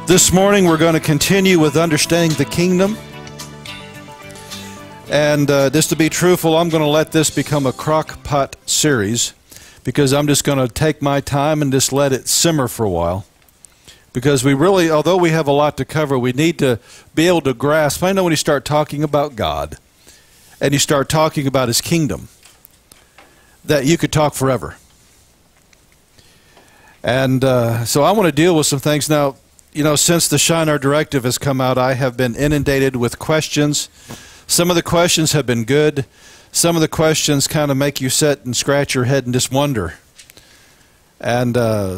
This morning we're going to continue with understanding the kingdom. And just to be truthful, I'm going to let this become a crock pot series because I'm just going to take my time and just let it simmer for a while. Because we really, although we have a lot to cover, we need to be able to grasp. I know when you start talking about God and you start talking about His kingdom, that you could talk forever. And so I want to deal with some things. Now, you know, since the Shinar Directive has come out, I have been inundated with questions. Some of the questions have been good. Some of the questions kind of make you sit and scratch your head and just wonder. And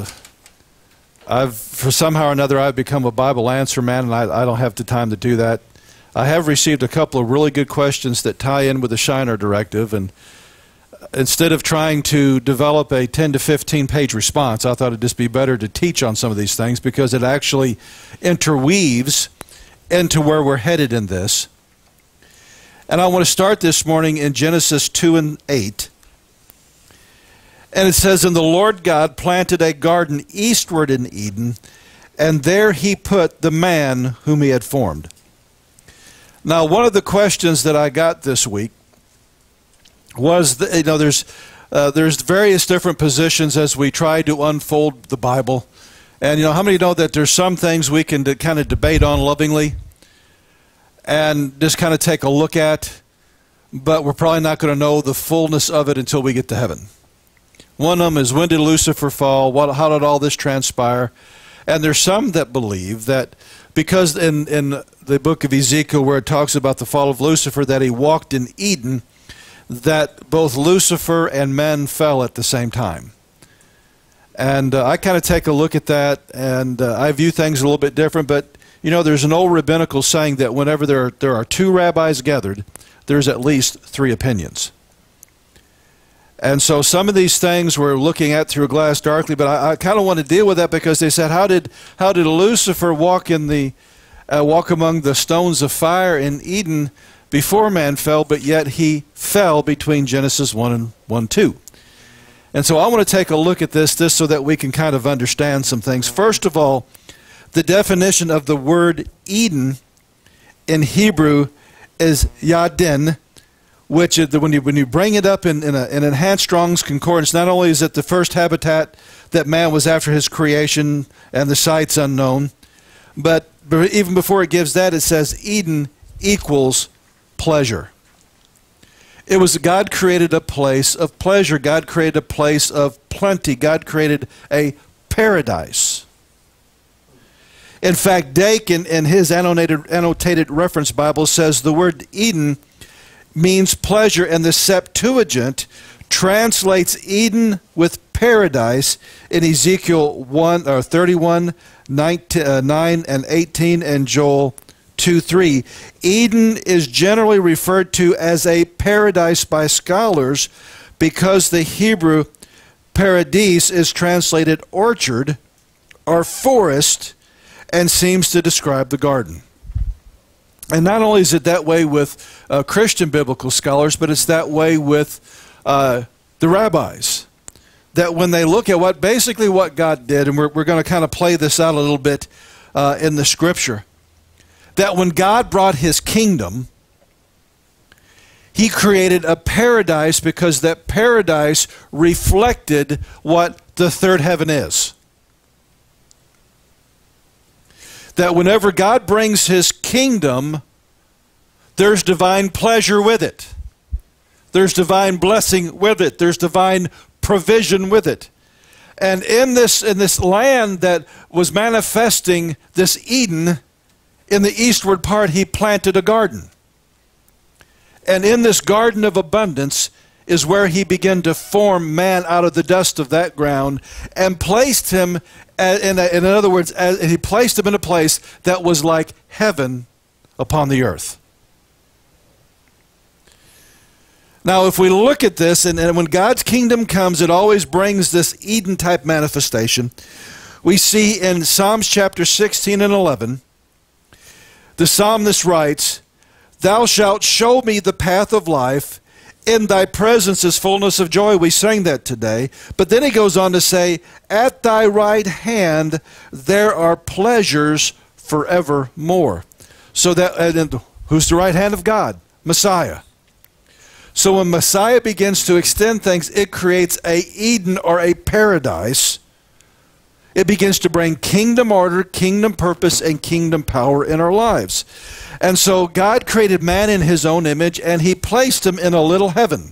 for somehow or another, I've become a Bible answer man, and I don't have the time to do that. I have received a couple of really good questions that tie in with the Shinar Directive, and instead of trying to develop a 10 to 15 page response, I thought it'd just be better to teach on some of these things because it actually interweaves into where we're headed in this. And I want to start this morning in Genesis 2 and 8. And it says, "And the Lord God planted a garden eastward in Eden, and there He put the man whom He had formed." Now, one of the questions that I got this week was, there's various different positions as we try to unfold the Bible. And, you know, how many know that there's some things we can kind of debate on lovingly and just kind of take a look at, but we're probably not going to know the fullness of it until we get to heaven. One of them is, when did Lucifer fall? How did all this transpire? And there's some that believe that because in the book of Ezekiel, where it talks about the fall of Lucifer, that he walked in Eden, that both Lucifer and men fell at the same time. And I kind of take a look at that, and I view things a little bit different. But, you know, there's an old rabbinical saying that whenever there are two rabbis gathered, there's at least three opinions. And so some of these things we're looking at through a glass darkly, but I kind of want to deal with that because they said, how did Lucifer walk among the stones of fire in Eden before man fell, but yet he fell between Genesis 1 and 1:2. And so I want to take a look at this so that we can kind of understand some things. First of all, the definition of the word Eden in Hebrew is Yadin, which is when you bring it up in an enhanced Strong's Concordance, not only is it the first habitat that man was after his creation and the site's unknown, but even before it gives that, it says Eden equals pleasure. It was God created a place of pleasure. God created a place of plenty. God created a paradise. In fact, Dake in his annotated reference Bible says the word Eden means pleasure, and the Septuagint translates Eden with paradise in Ezekiel 31, 9 and 18, and Joel 2:3. Eden is generally referred to as a paradise by scholars because the Hebrew paradis is translated orchard or forest and seems to describe the garden. And not only is it that way with Christian biblical scholars, but it's that way with the rabbis. That when they look at basically what God did, and we're going to kind of play this out a little bit in the Scripture, that when God brought His kingdom, He created a paradise because that paradise reflected what the third heaven is. That whenever God brings His kingdom, there's divine pleasure with it. There's divine blessing with it. There's divine provision with it. And in this land that was manifesting this Eden, in the eastward part, He planted a garden. And in this garden of abundance is where He began to form man out of the dust of that ground and placed him, in other words, He placed him in a place that was like heaven upon the earth. Now, if we look at this, and when God's kingdom comes, it always brings this Eden-type manifestation. We see in Psalms chapter 16 and 11, the psalmist writes, "Thou shalt show me the path of life. In thy presence is fullness of joy." We sang that today. But then he goes on to say, "At thy right hand there are pleasures forevermore. So that, and who's the right hand of God? Messiah. So when Messiah begins to extend things, it creates a Eden or a paradise. It begins to bring kingdom order, kingdom purpose, and kingdom power in our lives. And so God created man in his own image, and he placed him in a little heaven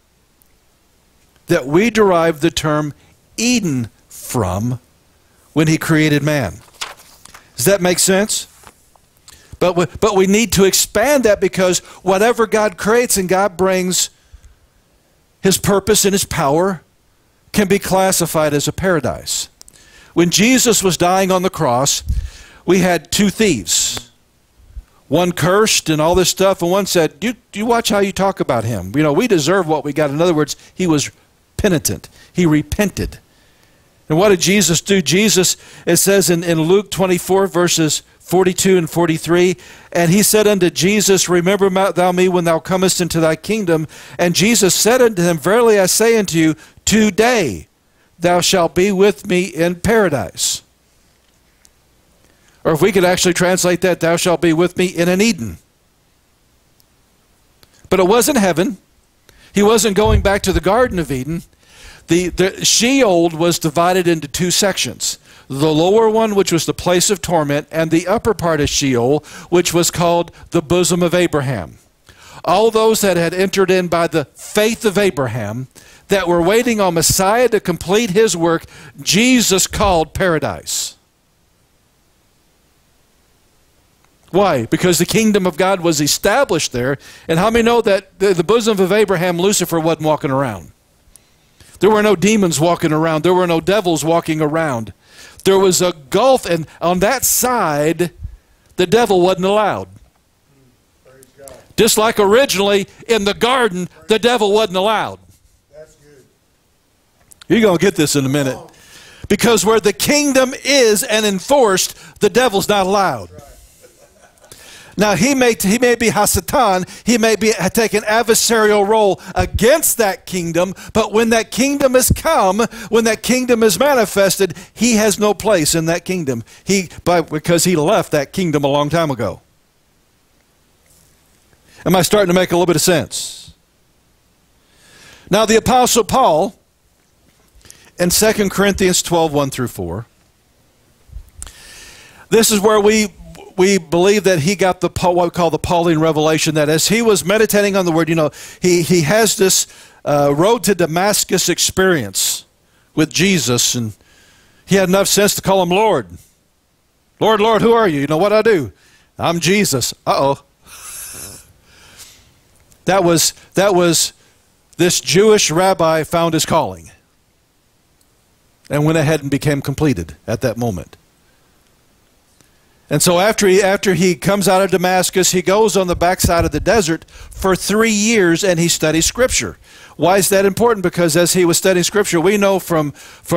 that we derive the term Eden from when he created man. Does that make sense? But we need to expand that, because whatever God creates and God brings his purpose and his power can be classified as a paradise. When Jesus was dying on the cross, we had two thieves. One cursed and all this stuff, and one said, do you watch how you talk about him? You know, we deserve what we got. In other words, he was penitent. He repented. And what did Jesus do? Jesus, it says in Luke 24, verses 42 and 43, and he said unto Jesus, remember thou me when thou comest into thy kingdom. And Jesus said unto him, verily I say unto you, today thou shalt be with me in paradise. Or if we could actually translate that, thou shalt be with me in an Eden. But it wasn't heaven. He wasn't going back to the Garden of Eden. The Sheol was divided into two sections. The lower one, which was the place of torment, and the upper part of Sheol, which was called the bosom of Abraham. All those that had entered in by the faith of Abraham, that were waiting on Messiah to complete his work, Jesus called paradise. Why? Because the kingdom of God was established there. And how many know that the bosom of Abraham, Lucifer wasn't walking around? There were no demons walking around. There were no devils walking around. There was a gulf, and on that side, the devil wasn't allowed. Just like originally in the garden, the devil wasn't allowed. That's good. You're going to get this in a minute. Because where the kingdom is and enforced, the devil's not allowed. Now, he may be Hasatan, he may take an adversarial role against that kingdom, but when that kingdom has come, when that kingdom is manifested, he has no place in that kingdom. Because he left that kingdom a long time ago. Am I starting to make a little bit of sense? Now, the Apostle Paul, in 2 Corinthians 12, 1 through 4, this is where we believe that he got what we call the Pauline revelation, that as he was meditating on the word, you know, he has this road to Damascus experience with Jesus, and he had enough sense to call him Lord. Lord, Lord, who are you? You know what I do? I'm Jesus. Uh-oh. That was this Jewish rabbi found his calling and went ahead and became completed at that moment. And so after he comes out of Damascus, he goes on the backside of the desert for 3 years and he studies Scripture. Why is that important? Because as he was studying Scripture, we know from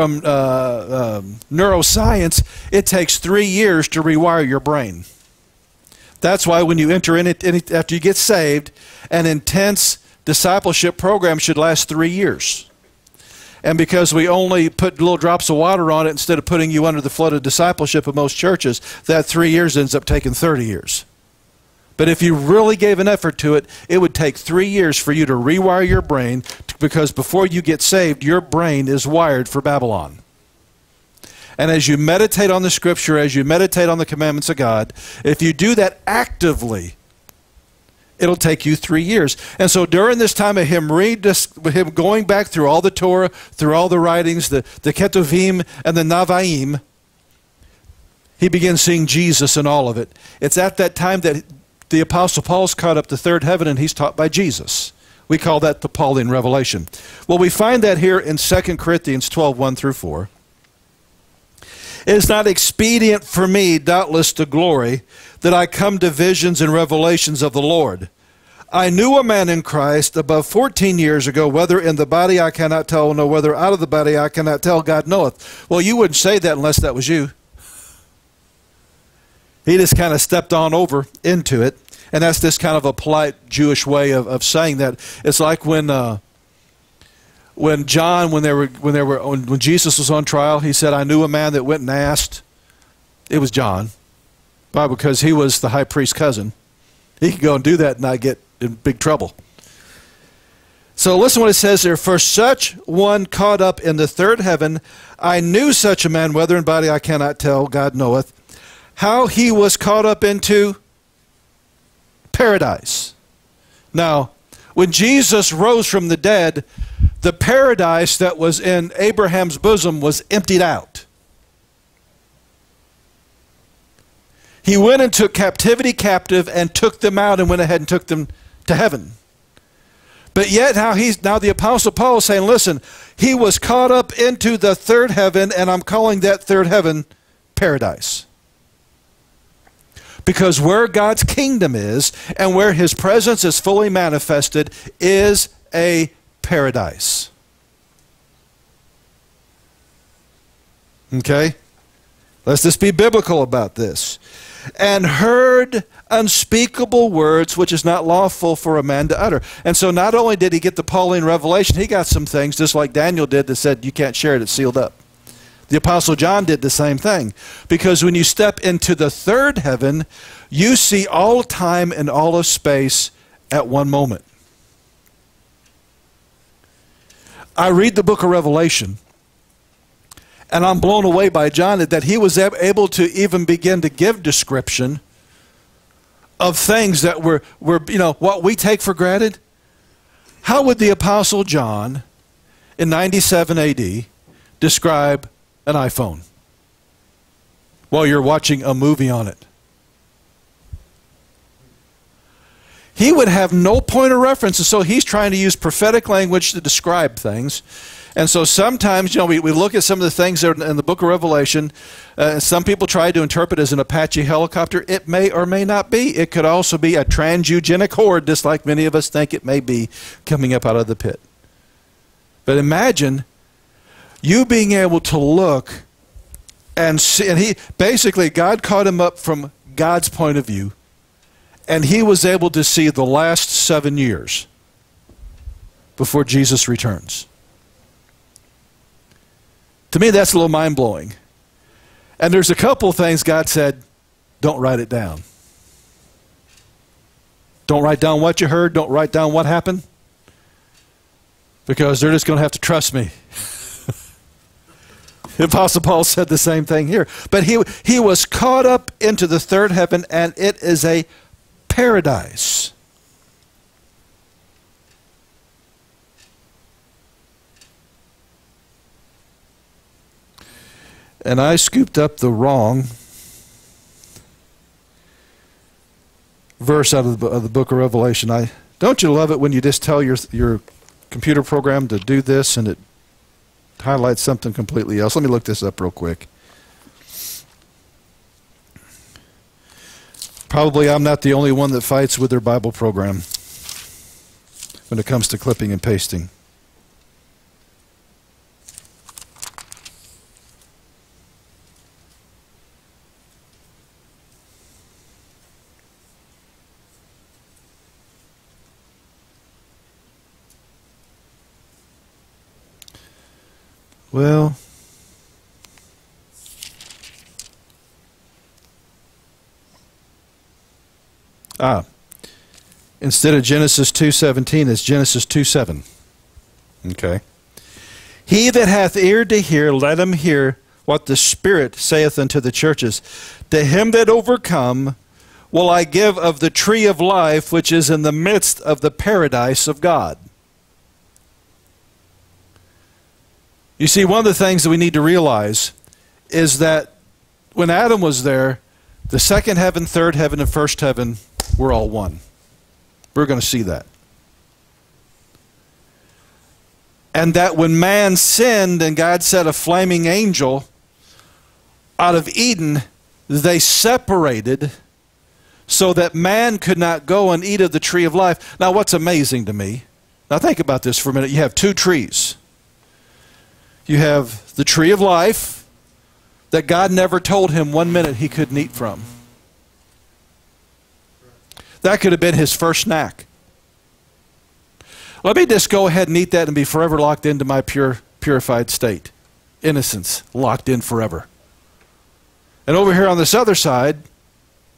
neuroscience, it takes 3 years to rewire your brain. That's why when you enter in it, after you get saved, an intense discipleship program should last 3 years. And because we only put little drops of water on it instead of putting you under the flood of discipleship of most churches, that 3 years ends up taking 30 years. But if you really gave an effort to it, it would take 3 years for you to rewire your brain, because before you get saved, your brain is wired for Babylon. And as you meditate on the Scripture, as you meditate on the commandments of God, if you do that actively, it'll take you 3 years. And so during this time of him going back through all the Torah, through all the writings, the Ketuvim and the Navaim, he begins seeing Jesus in all of it. It's at that time that the Apostle Paul's caught up to third heaven and he's taught by Jesus. We call that the Pauline revelation. Well, we find that here in 2 Corinthians 12, 1 through 4. It is not expedient for me, doubtless, to glory, that I come to visions and revelations of the Lord. I knew a man in Christ above 14 years ago, whether in the body I cannot tell, nor whether out of the body I cannot tell, God knoweth. Well, you wouldn't say that unless that was you. He just kind of stepped on over into it, and that's this kind of a polite Jewish way of saying that. It's like when John, when Jesus was on trial, he said, I knew a man that went and asked. It was John. Why? Because he was the high priest's cousin. He could go and do that and not get in big trouble. So listen what it says there. For such one caught up in the third heaven, I knew such a man, whether in body I cannot tell, God knoweth, how he was caught up into paradise. Now, when Jesus rose from the dead, the paradise that was in Abraham's bosom was emptied out. He went and took captivity captive and took them out and went ahead and took them to heaven. But yet now the Apostle Paul is saying, listen, he was caught up into the third heaven, and I'm calling that third heaven paradise. Because where God's kingdom is and where his presence is fully manifested is a paradise. Okay? Let's just be biblical about this. And heard unspeakable words which is not lawful for a man to utter. And so not only did he get the Pauline revelation, he got some things just like Daniel did that said you can't share it, it's sealed up. The Apostle John did the same thing. Because when you step into the third heaven, you see all time and all of space at one moment. I read the book of Revelation, and I'm blown away by John that he was able to even begin to give description of things that were what we take for granted. How would the Apostle John in 97 AD describe an iPhone while you're watching a movie on it? He would have no point of reference, and so he's trying to use prophetic language to describe things. And so sometimes, we look at some of the things that are in the book of Revelation. Some people try to interpret as an Apache helicopter. It may or may not be. It could also be a trans-eugenic horde, just like many of us think it may be, coming up out of the pit. But imagine you being able to look and see, and basically God caught him up from God's point of view, and he was able to see the last 7 years before Jesus returns. To me, that's a little mind-blowing. And there's a couple things God said, don't write it down. Don't write down what you heard. Don't write down what happened. Because they're just going to have to trust me. The Apostle Paul said the same thing here. But he was caught up into the third heaven, and it is a paradise. And I scooped up the wrong verse out of the book of Revelation. Don't you love it when you just tell your computer program to do this and it highlights something completely else? Let me look this up real quick. Probably I'm not the only one that fights with their Bible program when it comes to clipping and pasting. Well, instead of Genesis 2:17, it's Genesis 2:7. Okay. He that hath ear to hear, let him hear what the Spirit saith unto the churches. To him that overcome will I give of the tree of life, which is in the midst of the paradise of God. You see, one of the things that we need to realize is that when Adam was there, the second heaven, third heaven, and first heaven were all one. We're going to see that. And that when man sinned and God sent a flaming angel out of Eden, they separated so that man could not go and eat of the tree of life. Now, what's amazing to me, now think about this for a minute. You have two trees. You have the tree of life that God never told him 1 minute he couldn't eat from. That could have been his first snack. Let me just go ahead and eat that and be forever locked into my purified state. Innocence, locked in forever. And over here on this other side,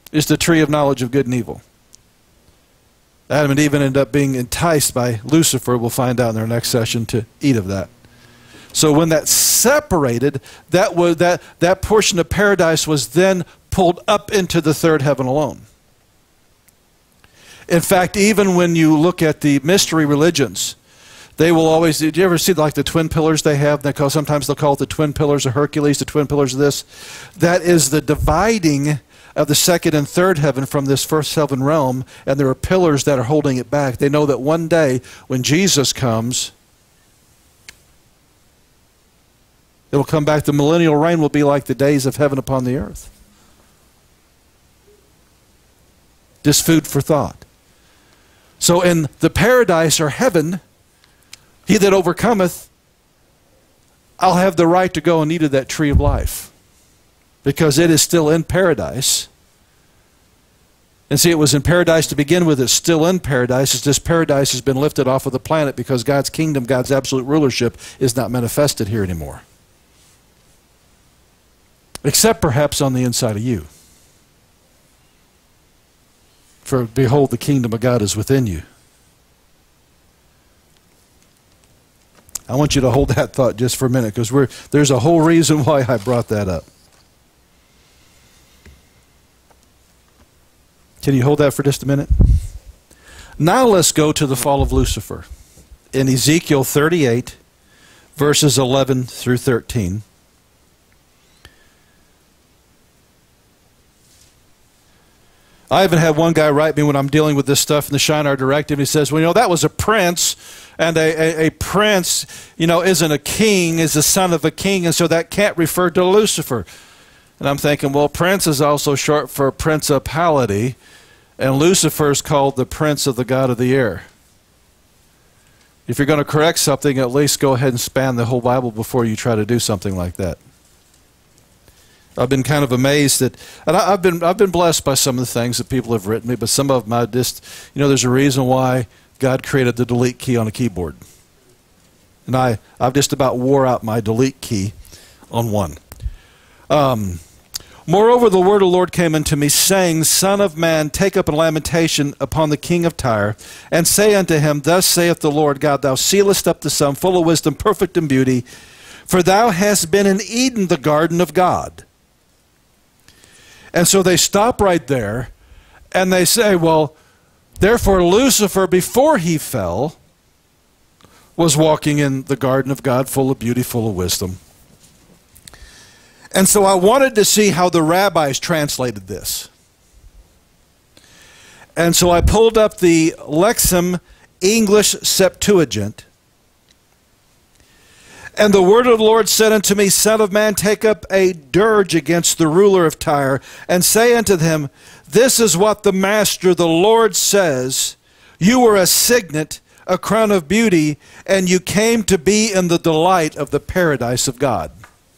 is the tree of knowledge of good and evil. Adam and Eve ended up being enticed by Lucifer, we'll find out in our next session, to eat of that. So when that separated, that portion of paradise was then pulled up into the third heaven alone. In fact, even when you look at the mystery religions, they will always, did you ever see like the twin pillars they have? Sometimes they'll call it the twin pillars of Hercules, the twin pillars of this. That is the dividing of the second and third heaven from this first heaven realm, and there are pillars that are holding it back. They know that one day when Jesus comes, it will come back. The millennial reign will be like the days of heaven upon the earth. Just food for thought. So in the paradise or heaven, he that overcometh, I'll have the right to go and eat of that tree of life, because it is still in paradise. And see, it was in paradise to begin with. It's still in paradise. It's just paradise has been lifted off of the planet because God's kingdom, God's absolute rulership is not manifested here anymore. Except perhaps on the inside of you. For behold, the kingdom of God is within you. I want you to hold that thought just for a minute, because there's a whole reason why I brought that up. Can you hold that for just a minute? Now let's go to the fall of Lucifer. In Ezekiel 38, verses 11 through 13. I even had one guy write me when I'm dealing with this stuff in the Shinar Directive. He says, well, that was a prince, and a prince, isn't a king, is the son of a king, and so that can't refer to Lucifer. And I'm thinking, well, prince is also short for principality, and Lucifer is called the prince of the god of the air. If you're going to correct something, at least go ahead and span the whole Bible before you try to do something like that. I've been kind of amazed that, and I've been blessed by some of the things that people have written me, but some of them I just, there's a reason why God created the delete key on a keyboard. And I've just about wore out my delete key on one. Moreover, the word of the Lord came unto me, saying, Son of man, take up a lamentation upon the king of Tyre, and say unto him, Thus saith the Lord God, Thou sealest up the sum, full of wisdom, perfect in beauty, for thou hast been in Eden, the garden of God. And so they stop right there, and they say, well, therefore Lucifer, before he fell, was walking in the garden of God, full of beauty, full of wisdom. And so I wanted to see how the rabbis translated this. And so I pulled up the Lexham English Septuagint. And the word of the Lord said unto me, Son of man, take up a dirge against the ruler of Tyre, and say unto him, This is what the Master, the Lord, says, You were a signet, a crown of beauty, and you came to be in the delight of the paradise of God.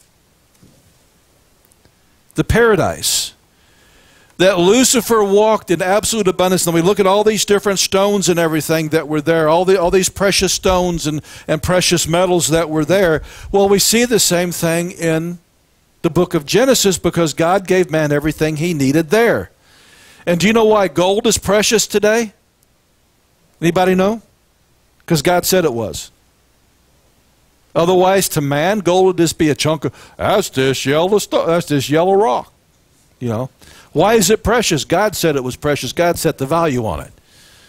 The paradise that Lucifer walked in absolute abundance. And we look at all these different stones and everything that were there, all these precious stones and precious metals that were there. Well, we see the same thing in the book of Genesis, because God gave man everything he needed there. And do you know why gold is precious today? Anybody know? Because God said it was. Otherwise, to man, gold would just be a chunk of, that's this yellow rock. Why is it precious? God said it was precious. God set the value on it.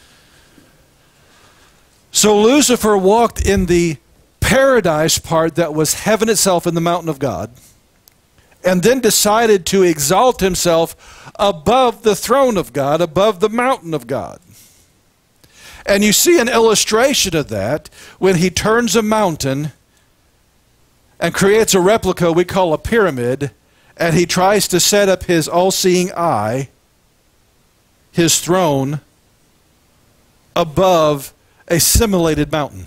So Lucifer walked in the paradise part that was heaven itself in the mountain of God, and then decided to exalt himself above the throne of God, above the mountain of God. And you see an illustration of that when he turns a mountain and creates a replica we call a pyramid, and he tries to set up his all-seeing eye, his throne, above a simulated mountain.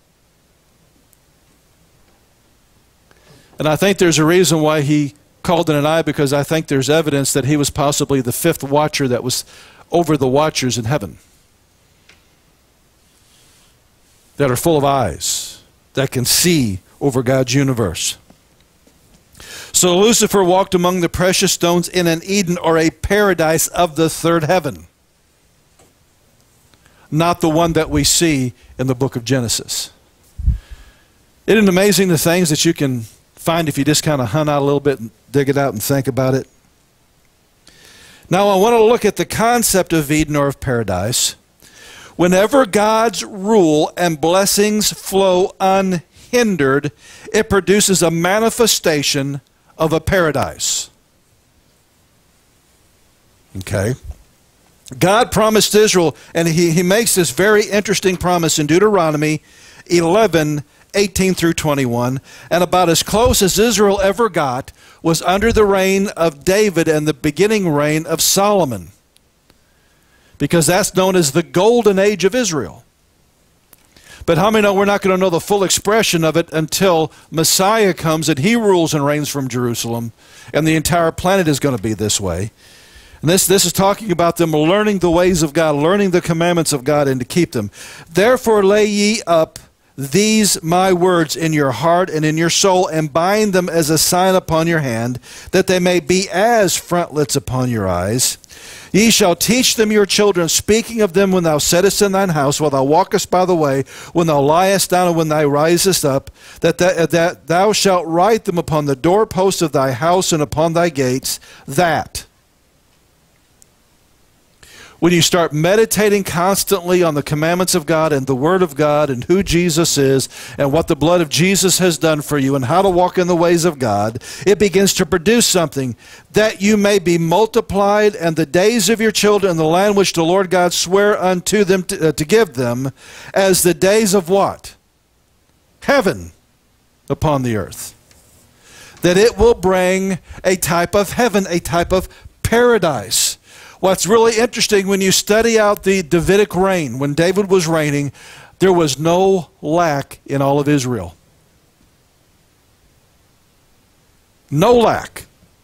And I think there's a reason why he called it an eye, because I think there's evidence that he was possibly the fifth watcher that was over the watchers in heaven, that are full of eyes, that can see over God's universe. So Lucifer walked among the precious stones in an Eden, or a paradise of the third heaven. Not the one that we see in the book of Genesis. Isn't it amazing the things that you can find if you just kind of hunt out a little bit and dig it out and think about it? Now I want to look at the concept of Eden, or of paradise. Whenever God's rule and blessings flow unhindered, it produces a manifestation of a paradise. Okay? God promised Israel, and he makes this very interesting promise in Deuteronomy 11:18 through 21, and about as close as Israel ever got was under the reign of David and the beginning reign of Solomon, because that's known as the golden age of Israel. But how many know we're not going to know the full expression of it until Messiah comes and he rules and reigns from Jerusalem, and the entire planet is going to be this way. And this is talking about them learning the ways of God, learning the commandments of God, and to keep them. Therefore lay ye up these my words in your heart and in your soul, and bind them as a sign upon your hand, that they may be as frontlets upon your eyes. Ye shall teach them your children, speaking of them when thou sittest in thine house, while thou walkest by the way, when thou liest down, and when thou risest up, that thou shalt write them upon the doorposts of thy house and upon thy gates, that when you start meditating constantly on the commandments of God and the Word of God and who Jesus is and what the blood of Jesus has done for you and how to walk in the ways of God, it begins to produce something, that you may be multiplied, and the days of your children in the land which the Lord God sware unto them to give them, as the days of what? Heaven upon the earth. That it will bring a type of heaven, a type of paradise. What's really interesting, when you study out the Davidic reign, when David was reigning, there was no lack in all of Israel. No lack.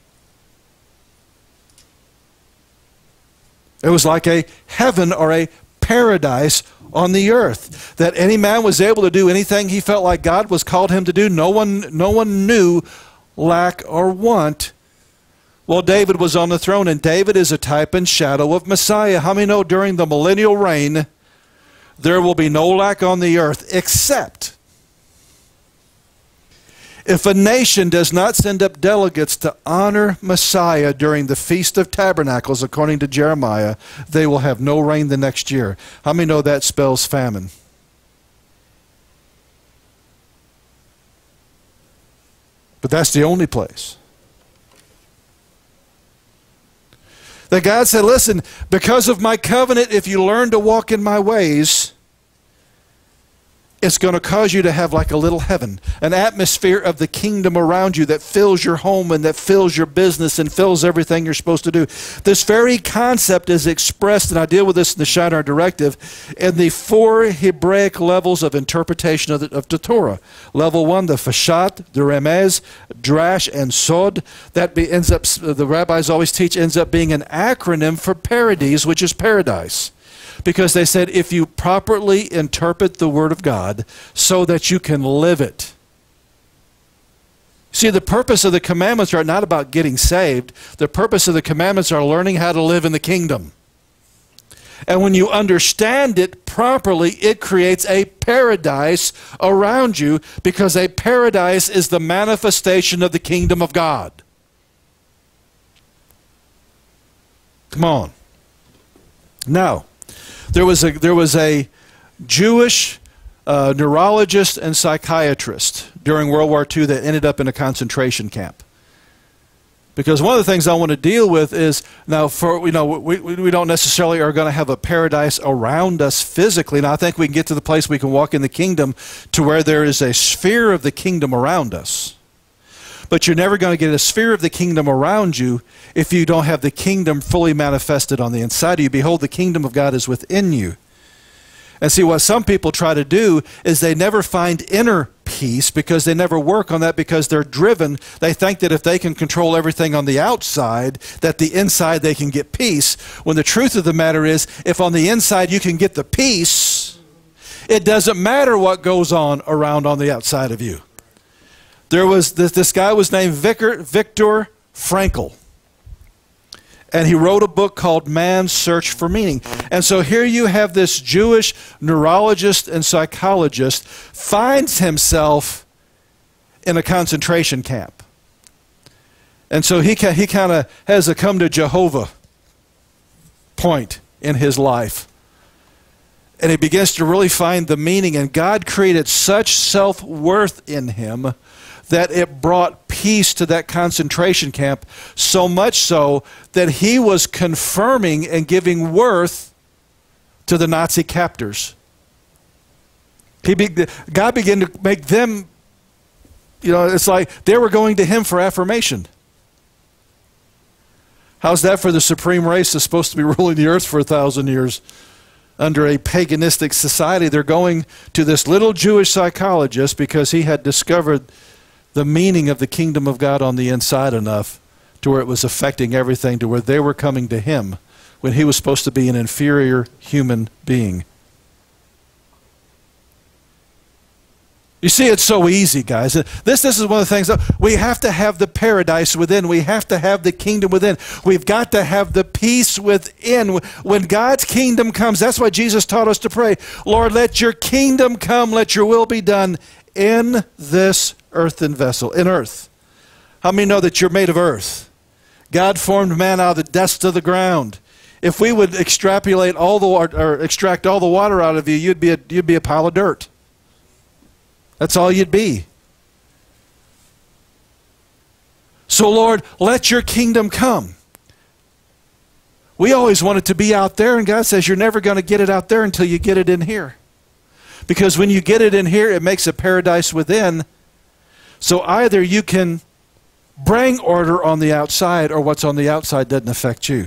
It was like a heaven or a paradise on the earth, that any man was able to do anything he felt like God was called him to do. No one knew lack or want. Well, David was on the throne, and David is a type and shadow of Messiah. How many know during the millennial reign, there will be no lack on the earth, except if a nation does not send up delegates to honor Messiah during the Feast of Tabernacles, according to Jeremiah, they will have no rain the next year. How many know that spells famine? But that's the only place. That God said, listen, because of my covenant, if you learn to walk in my ways, it's going to cause you to have like a little heaven, an atmosphere of the kingdom around you that fills your home and that fills your business and fills everything you're supposed to do. This very concept is expressed, and I deal with this in the Shinar Directive, in the 4 Hebraic levels of interpretation of the Torah. Level 1, the Fashat, the Remez, Drash, and Sod. That ends up, the rabbis always teach, ends up being an acronym for Paradise, which is paradise. Because they said if you properly interpret the Word of God so that you can live it. See, the purpose of the commandments are not about getting saved. The purpose of the commandments are learning how to live in the kingdom. And when you understand it properly, it creates a paradise around you, because a paradise is the manifestation of the kingdom of God. Come on. Now, there was a Jewish neurologist and psychiatrist during World War II that ended up in a concentration camp. Because one of the things I want to deal with is, now, we don't necessarily are going to have a paradise around us physically. Now, I think we can get to the place we can walk in the kingdom to where there is a sphere of the kingdom around us. But you're never going to get a sphere of the kingdom around you if you don't have the kingdom fully manifested on the inside of you. Behold, the kingdom of God is within you. And see, what some people try to do is they never find inner peace because they never work on that, because they're driven. They think that if they can control everything on the outside, that the inside they can get peace. When the truth of the matter is, if on the inside you can get the peace, it doesn't matter what goes on around on the outside of you. There was this guy was named Viktor Frankl. And he wrote a book called Man's Search for Meaning. And so here you have this Jewish neurologist and psychologist finds himself in a concentration camp. And so he kind of has a come to Jehovah point in his life. And he begins to really find the meaning. And God created such self-worth in him that it brought peace to that concentration camp, so much so that he was confirming and giving worth to the Nazi captors. God began to make them, it's like they were going to him for affirmation. How's that for the supreme race that's supposed to be ruling the earth for 1,000 years under a paganistic society? They're going to this little Jewish psychologist because he had discovered the meaning of the kingdom of God on the inside enough to where it was affecting everything, to where they were coming to him when he was supposed to be an inferior human being. You see, it's so easy, guys. This is one of the things. We have to have the paradise within. We have to have the kingdom within. We've got to have the peace within. When God's kingdom comes, that's why Jesus taught us to pray, Lord, let your kingdom come, let your will be done in this earthen vessel, in earth. How many know that you're made of earth? God formed man out of the dust of the ground. If we would extract all the water out of you, you'd be a pile of dirt. That's all you'd be. So, Lord, let your kingdom come. We always want it to be out there, and God says you're never going to get it out there until you get it in here. Because when you get it in here, it makes a paradise within. So either you can bring order on the outside, or what's on the outside doesn't affect you.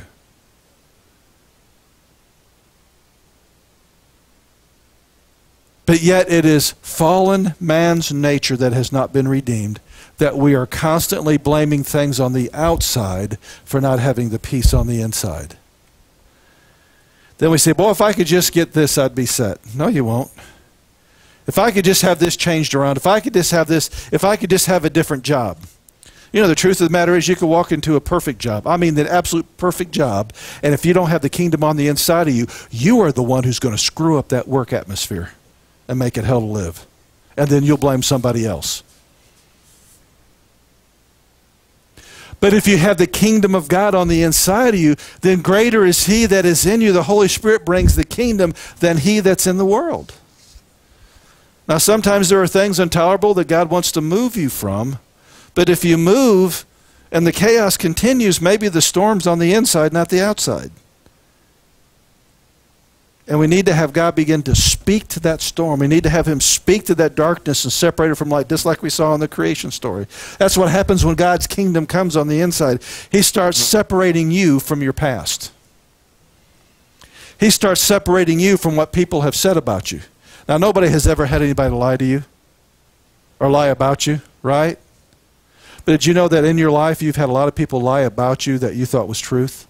But yet it is fallen man's nature that has not been redeemed, that we are constantly blaming things on the outside for not having the peace on the inside. Then we say, boy, if I could just get this, I'd be set. No, you won't. If I could just have this changed around, if I could just have this, if I could just have a different job. You know, the truth of the matter is you could walk into a perfect job. I mean, the absolute perfect job. And if you don't have the kingdom on the inside of you, you are the one who's going to screw up that work atmosphere and make it hell to live. And then you'll blame somebody else. But if you have the kingdom of God on the inside of you, then greater is he that is in you. The Holy Spirit brings the kingdom than he that's in the world. Now, sometimes there are things intolerable that God wants to move you from. But if you move and the chaos continues, maybe the storm's on the inside, not the outside. And we need to have God begin to speak to that storm. We need to have him speak to that darkness and separate it from light, just like we saw in the creation story. That's what happens when God's kingdom comes on the inside. He starts separating you from your past. He starts separating you from what people have said about you. Now, nobody has ever had anybody lie to you or lie about you, right? But did you know that in your life you've had a lot of people lie about you that you thought was truth?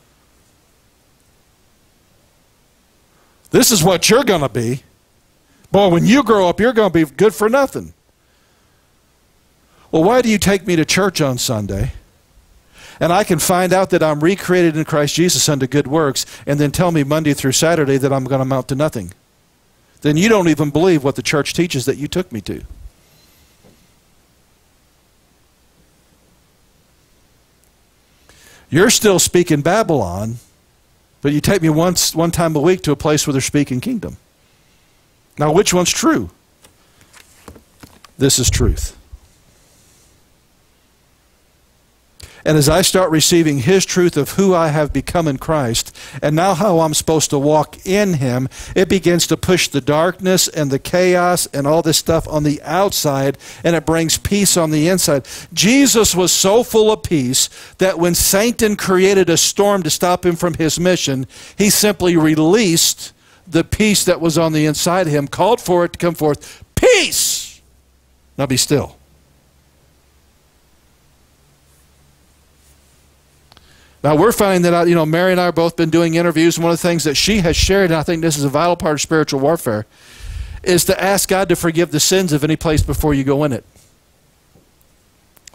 This is what you're going to be. Boy, when you grow up, you're going to be good for nothing. Well, why do you take me to church on Sunday, and I can find out that I'm recreated in Christ Jesus unto good works, and then tell me Monday through Saturday that I'm going to amount to nothing? Then you don't even believe what the church teaches that you took me to. You're still speaking Babylon, but you take me one time a week to a place where they're speaking kingdom. Now, which one's true? This is truth. And as I start receiving his truth of who I have become in Christ, and now how I'm supposed to walk in him, it begins to push the darkness and the chaos and all this stuff on the outside, and it brings peace on the inside. Jesus was so full of peace that when Satan created a storm to stop him from his mission, he simply released the peace that was on the inside of him, called for it to come forth. Peace! Now be still. Now, we're finding that out, you know, Mary and I have both been doing interviews, and one of the things that she has shared, and I think this is a vital part of spiritual warfare, is to ask God to forgive the sins of any place before you go in it.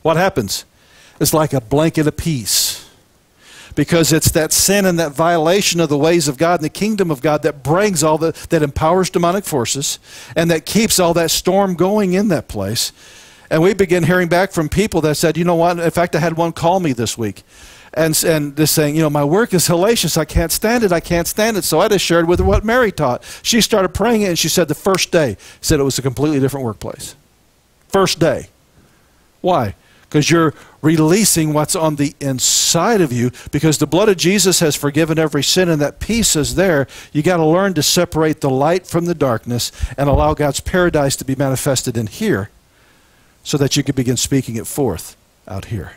what happens? It's like a blanket of peace. Because it's that sin and that violation of the ways of God and the kingdom of God that brings all that empowers demonic forces and that keeps all that storm going in that place. And we begin hearing back from people that said, you know what, in fact, I had one call me this week and just saying, you know, my work is hellacious. I can't stand it. I can't stand it. So I just shared with her what Mary taught. She started praying it, and she said the first day, said it was a completely different workplace. First day. Why? Because you're releasing what's on the inside of you, because the blood of Jesus has forgiven every sin, and that peace is there. You got to learn to separate the light from the darkness and allow God's paradise to be manifested in here so that you can begin speaking it forth out here.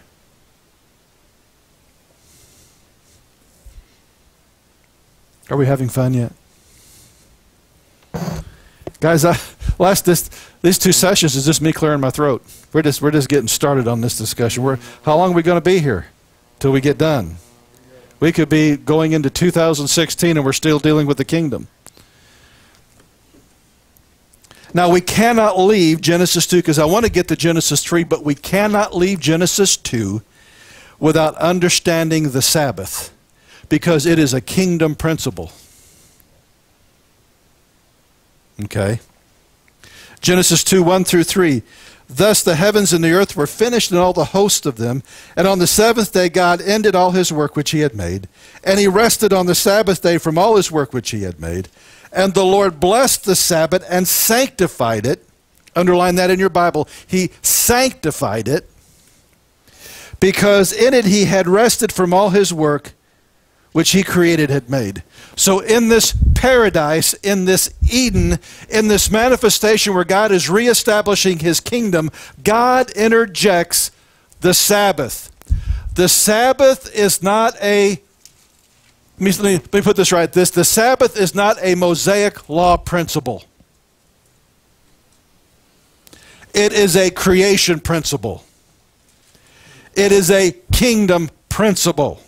Are we having fun yet? Guys, these 2 sessions is just me clearing my throat. We're just getting started on this discussion. How long are we going to be here till we get done? We could be going into 2016 and we're still dealing with the kingdom. Now, we cannot leave Genesis 2, because I want to get to Genesis 3, but we cannot leave Genesis 2 without understanding the Sabbath, because it is a kingdom principle. Okay. Genesis 2, 1 through 3. Thus the heavens and the earth were finished, and all the host of them. And on the seventh day God ended all his work which he had made. And he rested on the Sabbath day from all his work which he had made. And the Lord blessed the Sabbath and sanctified it. Underline that in your Bible. He sanctified it, because in it he had rested from all his work which he created had made. So in this paradise, in this Eden, in this manifestation where God is reestablishing his kingdom, God interjects the Sabbath. The Sabbath is not a, let me put this right, the Sabbath is not a Mosaic Law principle. It is a creation principle. It is a kingdom principle.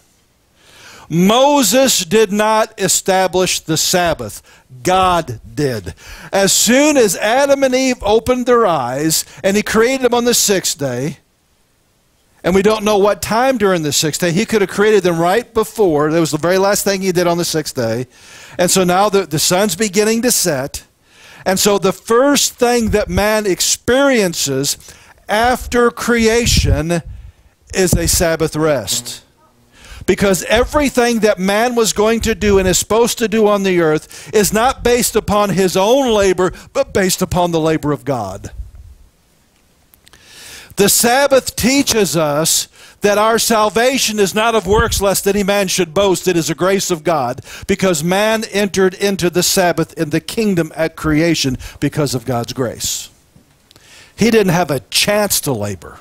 Moses did not establish the Sabbath. God did. As soon as Adam and Eve opened their eyes, and he created them on the 6th day, and we don't know what time during the 6th day. He could have created them right before. That was the very last thing he did on the 6th day. And so now the sun's beginning to set. And so the first thing that man experiences after creation is a Sabbath rest. Because everything that man was going to do and is supposed to do on the earth is not based upon his own labor, but based upon the labor of God. The Sabbath teaches us that our salvation is not of works, lest any man should boast. It is a grace of God, because man entered into the Sabbath in the kingdom at creation because of God's grace. He didn't have a chance to labor.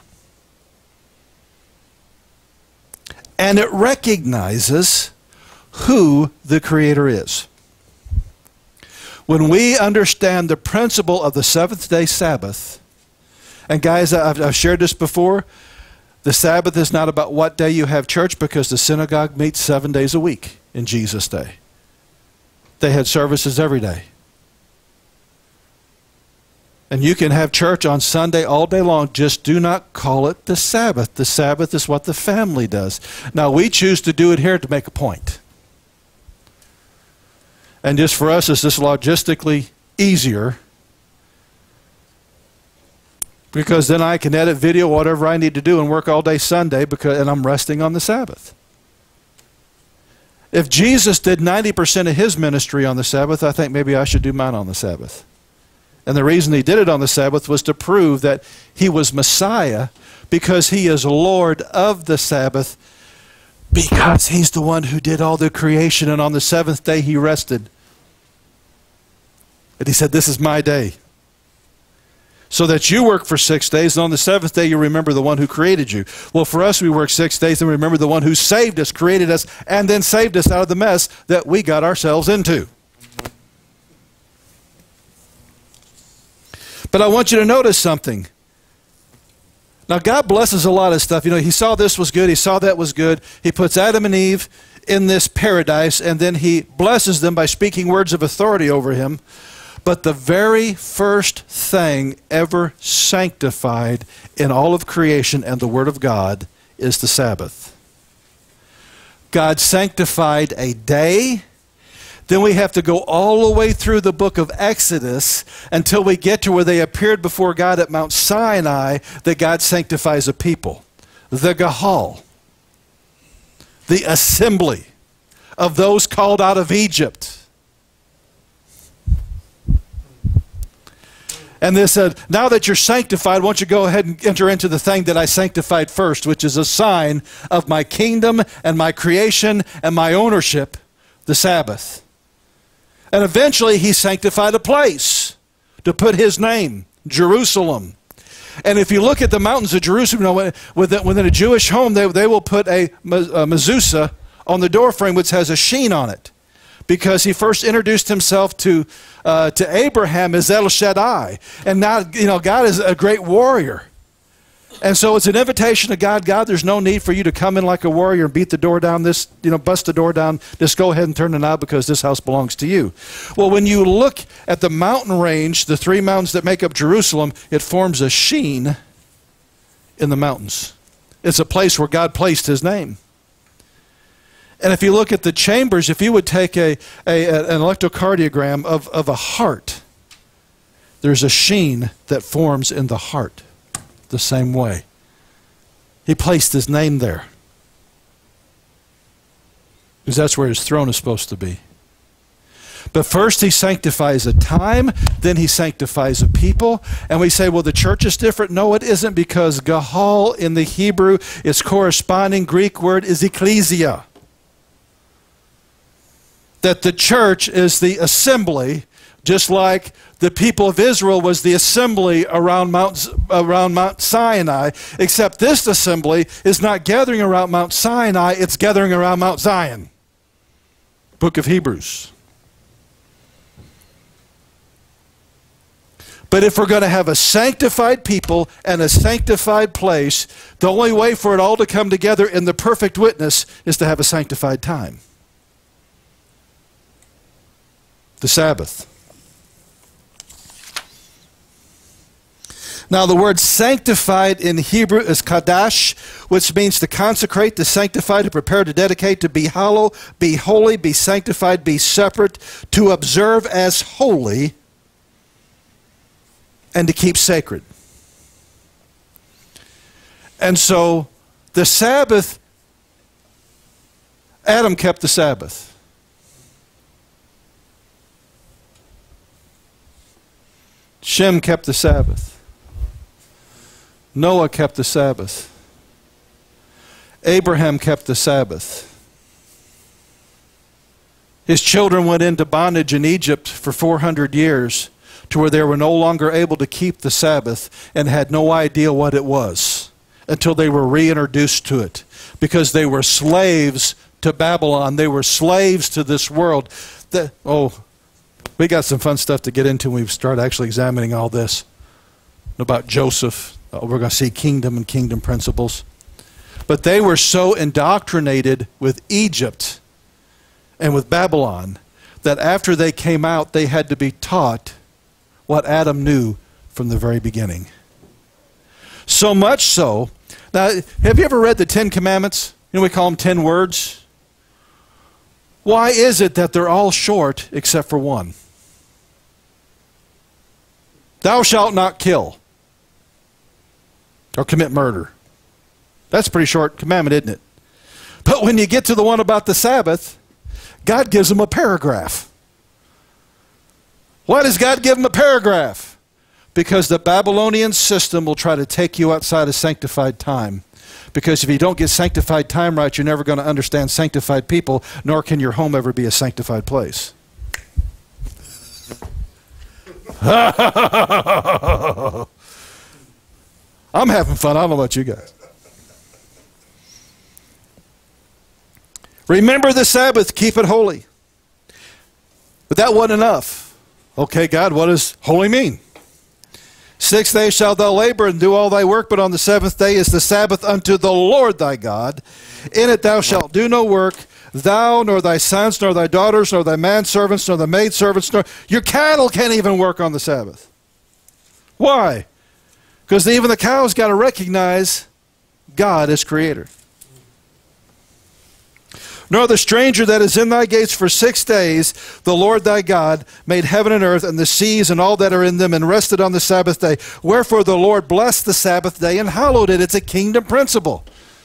And it recognizes who the Creator is. When we understand the principle of the seventh-day Sabbath, and guys, I've shared this before, the Sabbath is not about what day you have church, because the synagogue meets 7 days a week in Jesus' day. They had services every day. And you can have church on Sunday all day long. Just do not call it the Sabbath. The Sabbath is what the family does. Now, we choose to do it here to make a point. And just for us, it's just logistically easier, because then I can edit video, whatever I need to do, and work all day Sunday, and I'm resting on the Sabbath. If Jesus did 90% of his ministry on the Sabbath, I think maybe I should do mine on the Sabbath. And the reason he did it on the Sabbath was to prove that he was Messiah, because he is Lord of the Sabbath, because he's the one who did all the creation, and on the seventh day he rested. And he said, this is my day. So that you work for 6 days, and on the seventh day you remember the one who created you. Well, for us, we work 6 days and remember the one who saved us, created us, and then saved us out of the mess that we got ourselves into. But I want you to notice something. Now, God blesses a lot of stuff. You know, he saw this was good. He saw that was good. He puts Adam and Eve in this paradise, and then he blesses them by speaking words of authority over him. But the very first thing ever sanctified in all of creation and the Word of God is the Sabbath. God sanctified a day. Then we have to go all the way through the book of Exodus until we get to where they appeared before God at Mount Sinai, that God sanctifies a people. The Gahal, the assembly of those called out of Egypt. And they said, now that you're sanctified, why don't you go ahead and enter into the thing that I sanctified first, which is a sign of my kingdom and my creation and my ownership, the Sabbath. And eventually he sanctified a place to put his name, Jerusalem. And if you look at the mountains of Jerusalem, you know, within a Jewish home, they will put a mezuzah on the doorframe which has a sheen on it, because he first introduced himself to Abraham as El Shaddai. And now, you know, God is a great warrior. And so it's an invitation to God. God, there's no need for you to come in like a warrior and beat the door down, bust the door down. Just go ahead and turn the knob because this house belongs to you. Well, when you look at the mountain range, the three mountains that make up Jerusalem, it forms a sheen in the mountains. It's a place where God placed his name. And if you look at the chambers, if you would take an electrocardiogram of a heart, there's a sheen that forms in the heart the same way. He placed his name there, because that's where his throne is supposed to be. But first he sanctifies a time, then he sanctifies a people. And we say, well, the church is different. No, it isn't, because Gahal in the Hebrew, its corresponding Greek word is ecclesia. That the church is the assembly, just like the people of Israel was the assembly around Mount Sinai, except this assembly is not gathering around Mount Sinai, it's gathering around Mount Zion. Book of Hebrews. But if we're going to have a sanctified people and a sanctified place, the only way for it all to come together in the perfect witness is to have a sanctified time. The Sabbath. Now the word sanctified in Hebrew is kadash, which means to consecrate, to sanctify, to prepare, to dedicate, to be hollow, be holy, be sanctified, be separate, to observe as holy, and to keep sacred. And so the Sabbath, Adam kept the Sabbath. Shem kept the Sabbath. Noah kept the Sabbath. Abraham kept the Sabbath. His children went into bondage in Egypt for 400 years to where they were no longer able to keep the Sabbath and had no idea what it was until they were reintroduced to it, because they were slaves to Babylon. They were slaves to this world. We got some fun stuff to get into when we start actually examining all this about Joseph. We're going to see kingdom and kingdom principles. But they were so indoctrinated with Egypt and with Babylon that after they came out, they had to be taught what Adam knew from the very beginning. So much so. Now, have you ever read the 10 Commandments? You know, we call them 10 words. Why is it that they're all short except for one? Thou shalt not kill or commit murder. That's a pretty short commandment, isn't it? But when you get to the one about the Sabbath, God gives them a paragraph. Why does God give them a paragraph? Because the Babylonian system will try to take you outside of sanctified time. Because if you don't get sanctified time right, you're never going to understand sanctified people, nor can your home ever be a sanctified place. I'm having fun. I don't know about you guys. Remember the Sabbath, keep it holy. But that wasn't enough. Okay, God, what does holy mean? 6 days shalt thou labor and do all thy work, but on the 7th day is the Sabbath unto the Lord thy God. In it thou shalt do no work, thou, nor thy sons, nor thy daughters, nor thy manservants, nor thy maidservants, nor your cattle can't even work on the Sabbath. Why? Because even the cows got to recognize God as creator. Nor the stranger that is in thy gates for 6 days, the Lord thy God made heaven and earth and the seas and all that are in them, and rested on the Sabbath day. Wherefore the Lord blessed the Sabbath day and hallowed it. It's a kingdom principle.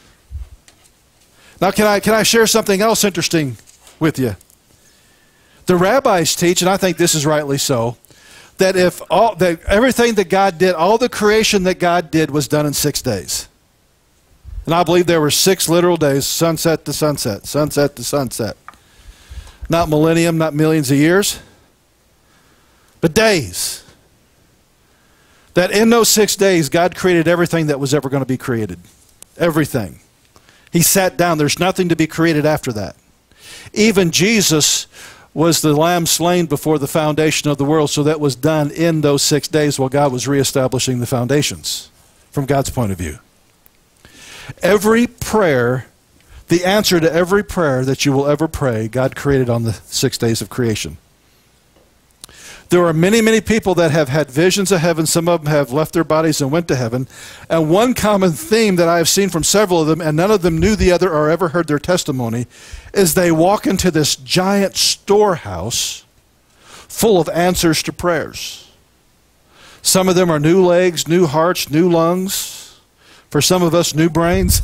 Now can I share something else interesting with you? The rabbis teach, and I think this is rightly so, that everything that God did, all the creation that God did was done in 6 days. And I believe there were 6 literal days, sunset to sunset, sunset to sunset. Not millennium, not millions of years, but days. That in those 6 days, God created everything that was ever going to be created. Everything. He sat down. There's nothing to be created after that. Even Jesus was the lamb slain before the foundation of the world, so that was done in those 6 days while God was reestablishing the foundations from God's point of view. Every prayer, the answer to every prayer that you will ever pray, God created on the 6 days of creation. There are many, many people that have had visions of heaven. Some of them have left their bodies and went to heaven. And one common theme that I have seen from several of them, and none of them knew the other or ever heard their testimony, is they walk into this giant storehouse full of answers to prayers. Some of them are new legs, new hearts, new lungs. For some of us, new brains.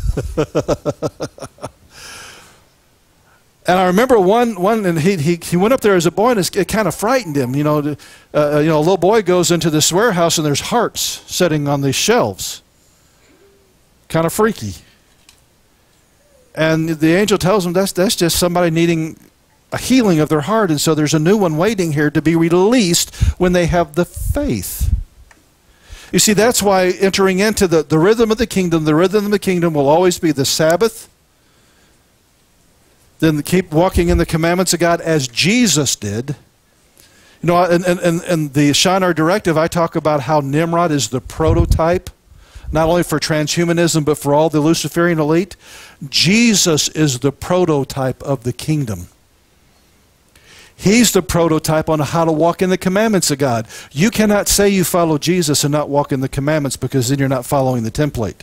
And I remember one, and he went up there as a boy, and it kind of frightened him. A little boy goes into this warehouse, and there's hearts sitting on these shelves. Kind of freaky. And the angel tells him that's just somebody needing a healing of their heart, and so there's a new one waiting here to be released when they have the faith. You see, that's why entering into the rhythm of the kingdom will always be the Sabbath, then keep walking in the commandments of God as Jesus did. In the Shinar Directive, I talk about how Nimrod is the prototype, not only for transhumanism, but for all the Luciferian elite. Jesus is the prototype of the kingdom. He's the prototype on how to walk in the commandments of God. You cannot say you follow Jesus and not walk in the commandments, because then you're not following the template.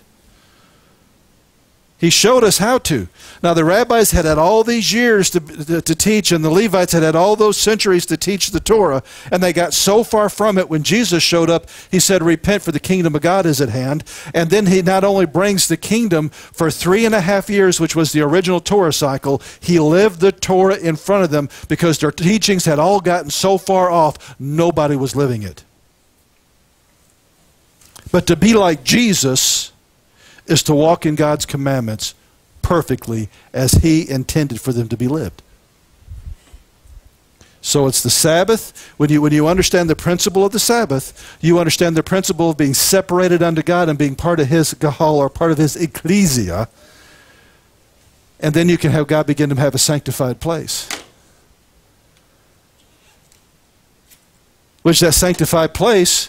He showed us how to. Now the rabbis had all these years to teach, and the Levites had all those centuries to teach the Torah, and they got so far from it. When Jesus showed up, he said, repent, for the kingdom of God is at hand. And then he not only brings the kingdom for 3.5 years, which was the original Torah cycle, he lived the Torah in front of them, because their teachings had all gotten so far off, nobody was living it. But to be like Jesus is to walk in God's commandments perfectly as he intended for them to be lived. So it's the Sabbath. When you understand the principle of the Sabbath, you understand the principle of being separated unto God and being part of his Gahal, or part of his ecclesia. And then you can have God begin to have a sanctified place. Which that sanctified place,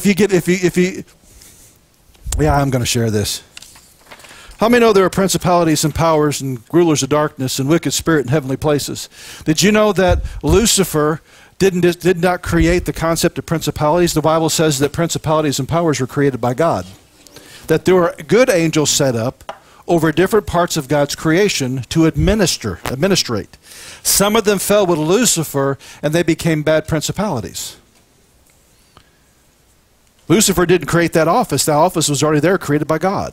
I'm going to share this. How many know there are principalities and powers and rulers of darkness and wicked spirit in heavenly places? Did you know that Lucifer did not create the concept of principalities? The Bible says that principalities and powers were created by God. That there were good angels set up over different parts of God's creation to administrate. Some of them fell with Lucifer, and they became bad principalities. Lucifer didn't create that office. That office was already there, created by God.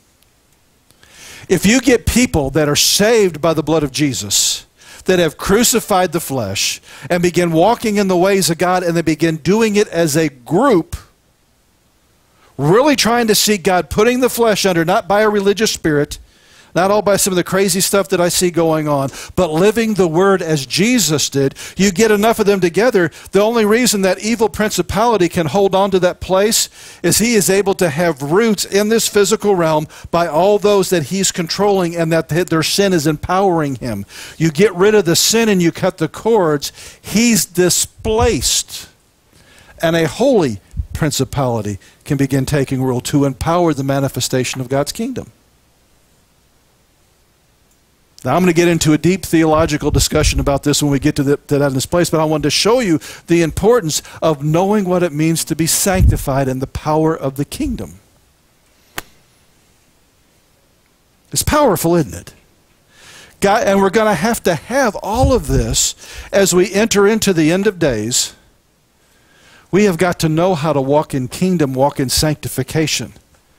If you get people that are saved by the blood of Jesus, that have crucified the flesh and begin walking in the ways of God, and they begin doing it as a group, really trying to seek God, putting the flesh under, not by a religious spirit, not all by some of the crazy stuff that I see going on, but living the word as Jesus did, you get enough of them together. The only reason that evil principality can hold on to that place is he is able to have roots in this physical realm by all those that he's controlling, and that their sin is empowering him. You get rid of the sin and you cut the cords, he's displaced. And a holy principality can begin taking rule to empower the manifestation of God's kingdom. Now, I'm going to get into a deep theological discussion about this when we get to that in this place, but I wanted to show you the importance of knowing what it means to be sanctified and the power of the kingdom. It's powerful, isn't it? God, and we're going to have all of this as we enter into the end of days. We have got to know how to walk in kingdom, walk in sanctification.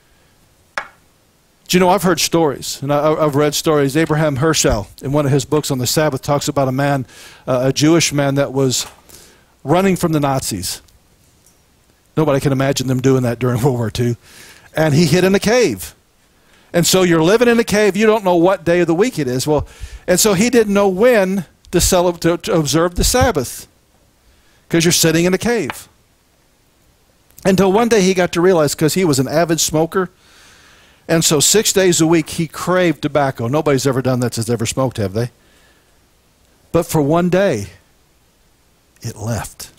Do you know, I've heard stories, and I've read stories. Abraham Herschel, in one of his books on the Sabbath, talks about a man, a Jewish man that was running from the Nazis. Nobody can imagine them doing that during World War II. And he hid in a cave. And so you're living in a cave, you don't know what day of the week it is. Well, and so he didn't know when to observe the Sabbath, because you're sitting in a cave. Until one day he got to realize, because he was an avid smoker, and so 6 days a week he craved tobacco. Nobody's ever done that since ever smoked, have they? But for one day, it left.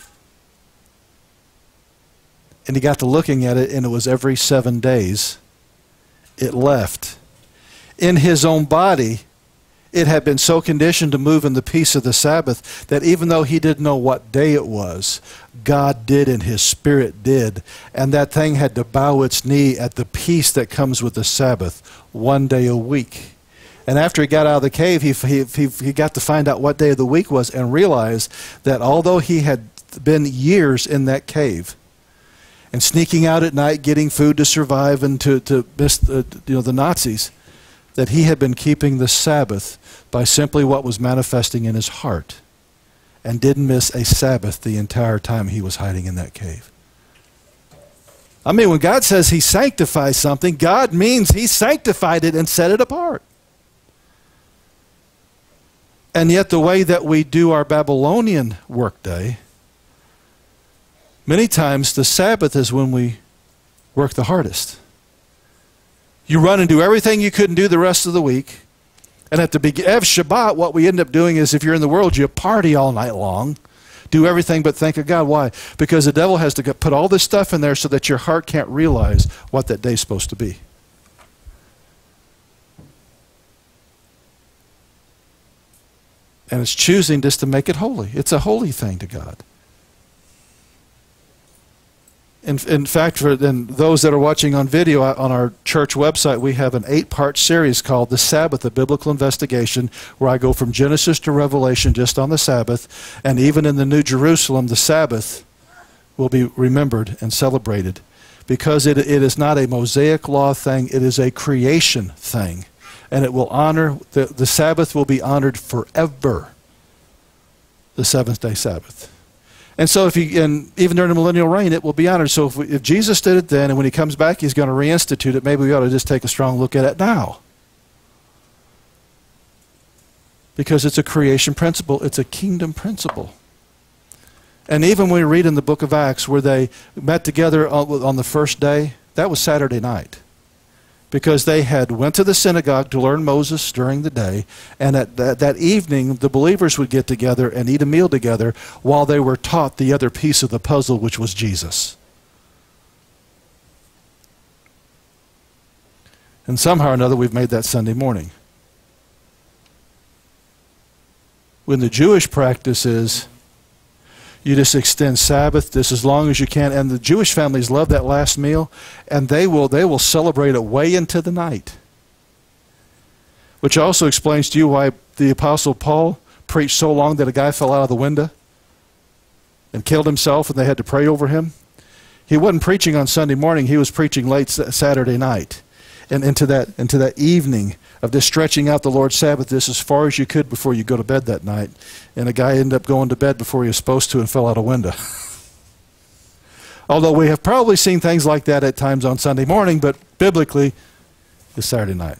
And he got to looking at it, and it was every 7 days it left. In his own body, it had been so conditioned to move in the peace of the Sabbath that even though he didn't know what day it was, God did and his spirit did. And that thing had to bow its knee at the peace that comes with the Sabbath, 1 day a week. And after he got out of the cave, he got to find out what day of the week was and realized that although he had been years in that cave and sneaking out at night, getting food to survive and to miss the Nazis, that he had been keeping the Sabbath by simply what was manifesting in his heart, and didn't miss a Sabbath the entire time he was hiding in that cave. I mean, when God says he sanctifies something, God means he sanctified it and set it apart. And yet the way that we do our Babylonian workday, many times the Sabbath is when we work the hardest. You run and do everything you couldn't do the rest of the week. And at the beginning of Shabbat, what we end up doing is, if you're in the world, you party all night long, do everything but think of God. Why? Because the devil has to put all this stuff in there so that your heart can't realize what that day's supposed to be. And it's choosing just to make it holy. It's a holy thing to God. In fact, for those that are watching on video, on our church website, we have an 8-part series called The Sabbath, a Biblical Investigation, where I go from Genesis to Revelation just on the Sabbath. And even in the New Jerusalem, the Sabbath will be remembered and celebrated, because it is not a Mosaic Law thing, it is a creation thing. And it will honor, the Sabbath will be honored forever, the seventh-day Sabbath. And so even during the millennial reign, it will be honored. So if Jesus did it then, and when he comes back, he's going to reinstitute it, maybe we ought to just take a strong look at it now. Because it's a creation principle. It's a kingdom principle. And even when we read in the book of Acts where they met together on the first day, that was Saturday night. Because they had went to the synagogue to learn Moses during the day, and at that evening the believers would get together and eat a meal together while they were taught the other piece of the puzzle, which was Jesus. And somehow or another we've made that Sunday morning. When the Jewish practice is, you just extend Sabbath just as long as you can. And the Jewish families love that last meal, and they will celebrate it way into the night. Which also explains to you why the Apostle Paul preached so long that a guy fell out of the window and killed himself, and they had to pray over him. He wasn't preaching on Sunday morning, he was preaching late Saturday night. And into that evening of just stretching out the Lord's Sabbath just as far as you could before you go to bed that night. And a guy ended up going to bed before he was supposed to and fell out a window. Although we have probably seen things like that at times on Sunday morning, but biblically, it's Saturday night.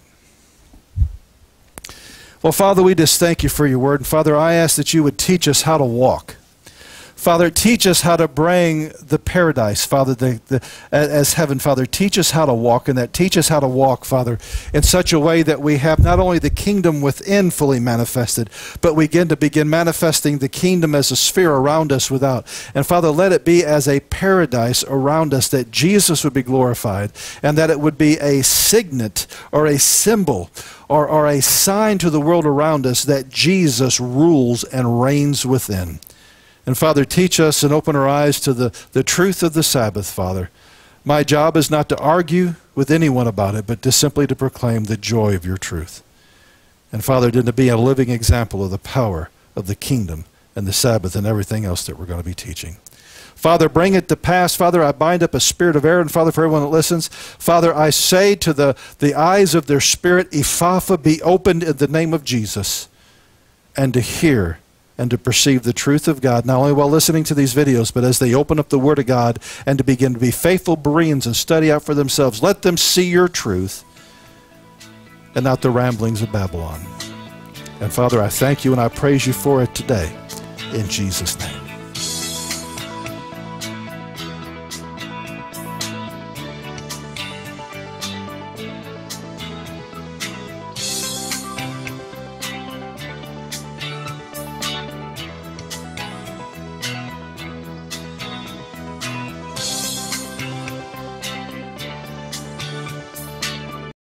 Well, Father, we just thank you for your word. And Father, I ask that you would teach us how to walk. Father, teach us how to bring the paradise, Father, as heaven, Father. Teach us how to walk in that. Teach us how to walk, Father, in such a way that we have not only the kingdom within fully manifested, but we begin manifesting the kingdom as a sphere around us without. And Father, let it be as a paradise around us, that Jesus would be glorified, and that it would be a signet or a symbol or a sign to the world around us that Jesus rules and reigns within. And Father, teach us and open our eyes to the truth of the Sabbath, Father. My job is not to argue with anyone about it, but simply to proclaim the joy of your truth. And Father, to be a living example of the power of the kingdom and the Sabbath and everything else that we're going to be teaching. Father, bring it to pass. Father, I bind up a spirit of error. And Father, for everyone that listens, Father, I say to the eyes of their spirit, Epapha, be opened in the name of Jesus, and to hear and to perceive the truth of God, not only while listening to these videos, but as they open up the Word of God and to begin to be faithful Bereans and study out for themselves. Let them see your truth and not the ramblings of Babylon. And Father, I thank you and I praise you for it today. In Jesus' name.